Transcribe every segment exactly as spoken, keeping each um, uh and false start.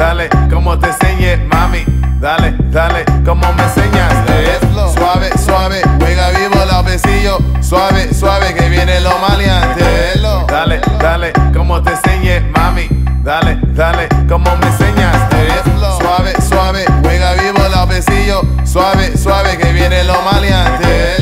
dale, como te enseñé, mami. Dale, dale, como me enseñaste. Suave, suave, juega vivo los besillos. Suave, suave, que viene lo maleante. Dale, dale, como te enseñé, mami. Dale, dale, como me enseñaste. Suave, suave, juega vivo los besillos. Suave, suave, que viene lo maleante.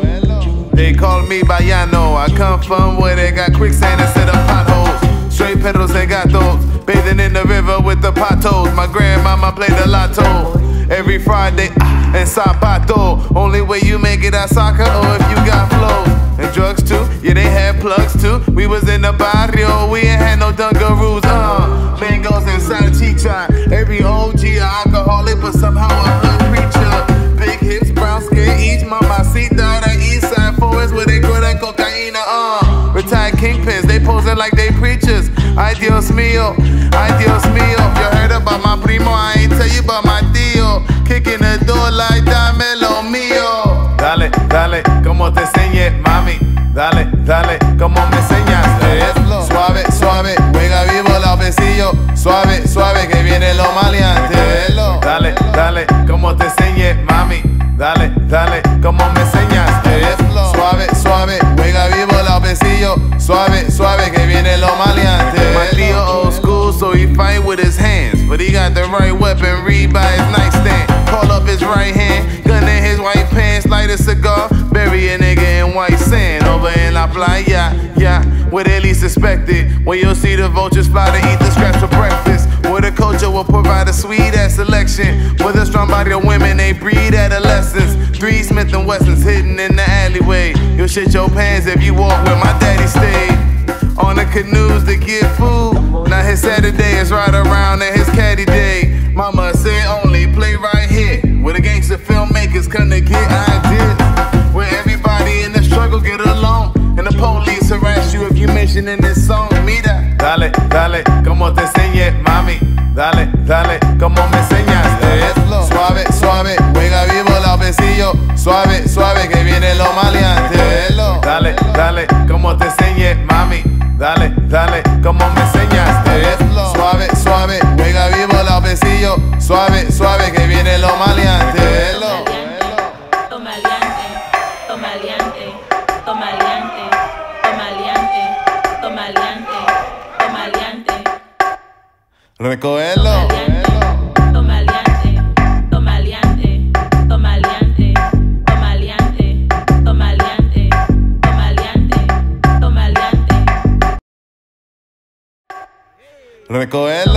They call me Bayano. I come from where they got quicksand instead of potholes. Straight pedals and gatos, bathing in the river with the patos. My grandmama played the lotto every Friday ah, and Sabato. Only way you make it at soccer or if you got flows. And drugs too, yeah they had plugs too. We was in the barrio, we ain't had no dungaroos. Uh, mangoes and salchicha. Every O G a alcoholic, but somehow a hood preacher. Big hips, brown skin, each mamacita. The east side forest where they grow that cocaina. Uh, retired kingpins, they posing like they preachers. Ay Dios mío, ay Dios mío. You heard about my primo, I ain't tell you about my tío. Kicking the door like dame lo mío. Dale, dale, como te enseñé, mami. Dale, dale, como me enseñaste. Suave, suave, juega vivo los besillos. Suave, suave, que viene lo maleante. Dale, dale, como te enseñé, mami. Dale, dale, como me enseñaste. Suave, suave, juega vivo los besillos. Suave, suave, que viene lo maleante. My Leo old school, so he fight with his hands, but he got the right weapon, read by his nightstand. Call up his right hand, gun in his white pants, light a cigar, bury a nigga in white sand. Over in La Playa, yeah, where they least expected, where you'll see the vultures fly to eat the scraps for breakfast. Where the culture will provide a sweet ass selection. With a strong body of women, they breed adolescents. Three Smith and Wessons hidden in the alleyway. You'll shit your pants if you walk where my daddy stayed. On the canoes to get food. Now his Saturday is right around and his caddy day. Mama said only play right here, where the gangster filmmakers come to get ideas. Where everybody in the struggle get along, and the police harass you if you mention in this song. Mira. Dale, dale, como te enseñé, mami. Dale, dale, como me enseñaste. Suave, suave, juega vivo los besillos. Suave, suave, que viene lo maleante. Dale, dale, como te enseñé, mami. Dale, dale, como me enseñaste. Suave, suave, juega vivo los besillos. Suave, suave, que viene lo maleante. Tomaleante, tomaleante, tomaleante, tomaleante, tomaleante, tomaleante. Recogerlo. Tomaleante, tomaleante, tomaleante, tomaleante, tomaleante, tomaleante, tomaleante. Recogerlo.